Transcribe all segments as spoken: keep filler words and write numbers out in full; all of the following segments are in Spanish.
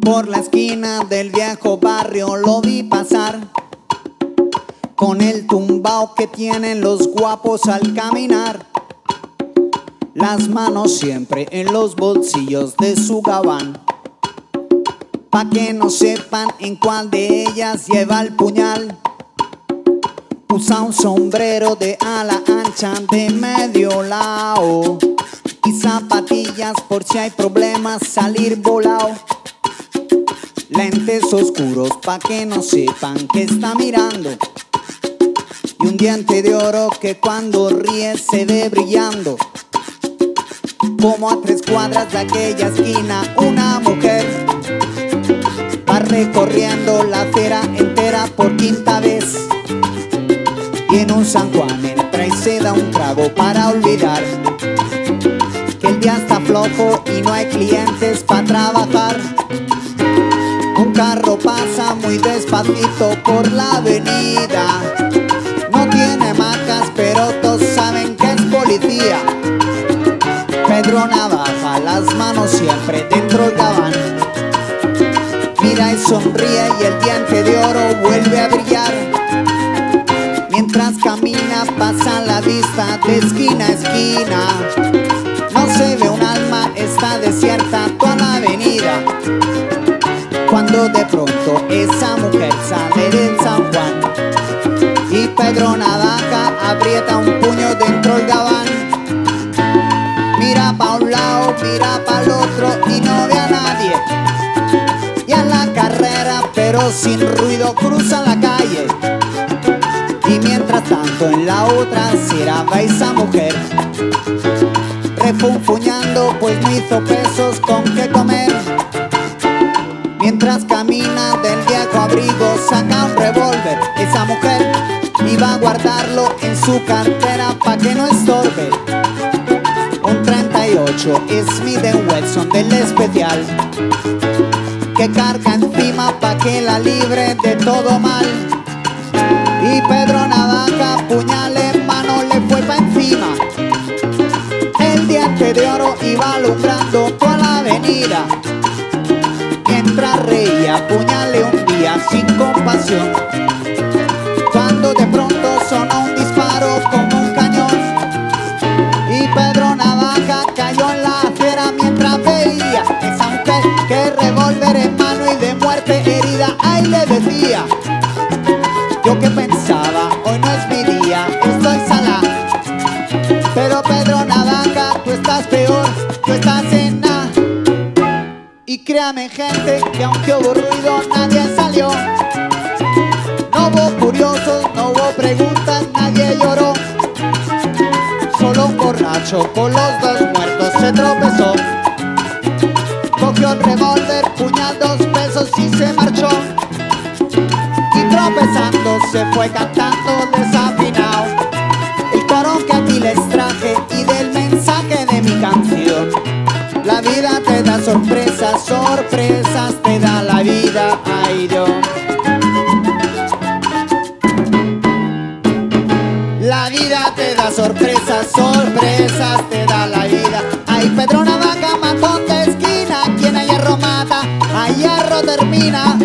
Por la esquina del viejo barrio lo vi pasar, con el tumbao que tienen los guapos al caminar, las manos siempre en los bolsillos de su gabán, pa' que no sepan en cuál de ellas lleva el puñal. Usa un sombrero de ala ancha de medio lao y zapatillas por si hay problemas salir volado. Lentes oscuros pa' que no sepan que está mirando, y un diente de oro que cuando ríe se ve brillando. Como a tres cuadras de aquella esquina una mujer va recorriendo la acera entera por quinta vez, y en un San Juan entra y se da un trago para olvidar que el día está flojo y no hay clientes para trabajar. Un carro pasa muy despacito por la avenida, no tiene marcas pero todos saben que es policía. Pedro Navaja, las manos siempre dentro del gabán, mira y sonríe y el diente de oro vuelve a brillar. Mientras camina pasa la vista de esquina a esquina, no se ve un alma, está desierta toda la avenida. Cuando de pronto esa mujer sale del San Juan y Pedro Navaja aprieta un puño dentro del gabán. Mira pa' un lado, mira pa' el otro y no ve a nadie, y a la carrera pero sin ruido cruza la calle. Y mientras tanto en la otra acera va esa mujer refunfuñando pues no hizo pesos con qué comer. Mientras camina del viejo abrigo saca un revólver esa mujer y va a guardarlo en su cartera pa' que no estorbe. Un treinta y ocho Smith and Wesson del especial que carga encima pa' que la libre de todo mal. Y Pedro Navaja, puñal en mano, le fue pa' encima. El diente de oro iba alumbrando toda la avenida, mientras reía, puñale un día sin compasión, cuando de pronto sonó un disparo como un cañón. Y Pedro Navaja cayó en la acera mientras veía esa mujer que revólver en mano y de muerte herida, ay le decía: yo que pensaba, hoy no es mi día, estoy salá. Pero Pedro Navaja, tú estás peor, tú estás en nada. Y créame gente, que aunque hubo ruido, nadie salió. No hubo curiosos, no hubo preguntas, nadie lloró. Solo un borracho con los dos muertos se tropezó, cogió el revólver, puñal, dos pesos y se marchó. Tropezando se fue cantando desafinado el coro que aquí les traje y del mensaje de mi canción. La vida te da sorpresas, sorpresas te da la vida, ay Dios. La vida te da sorpresas, sorpresas te da la vida. Ay, Pedro Navaja, matón de esquina, quien a hierro mata, a hierro termina.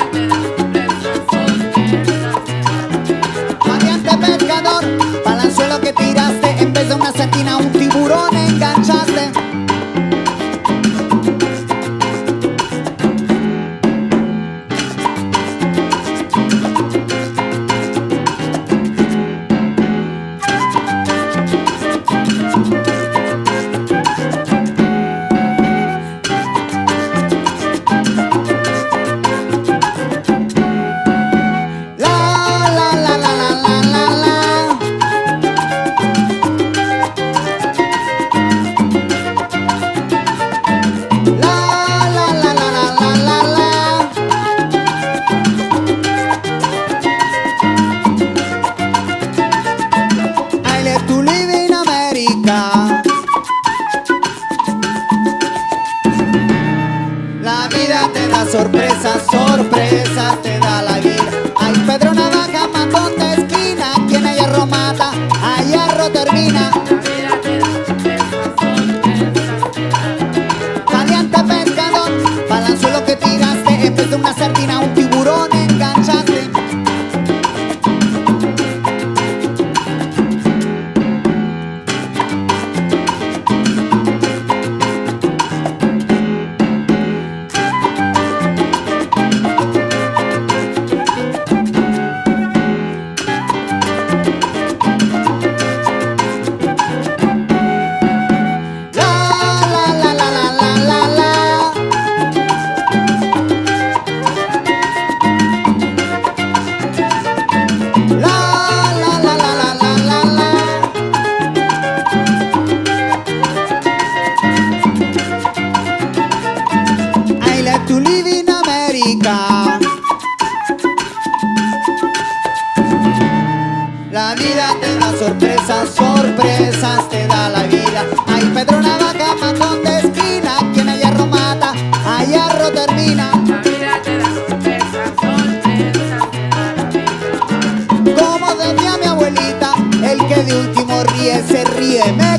Pescador, balanzuelo que tiraste, en vez de una sardina un tiburón enganchaste. La vida te da sorpresas, sorpresas te da la vida. Ay, Pedro Navaja, matón de esquina, quien a hierro mata, a hierro termina. La vida te da sorpresas, sorpresas te da la vida. Como decía mi abuelita, el que de último ríe, se ríe. Me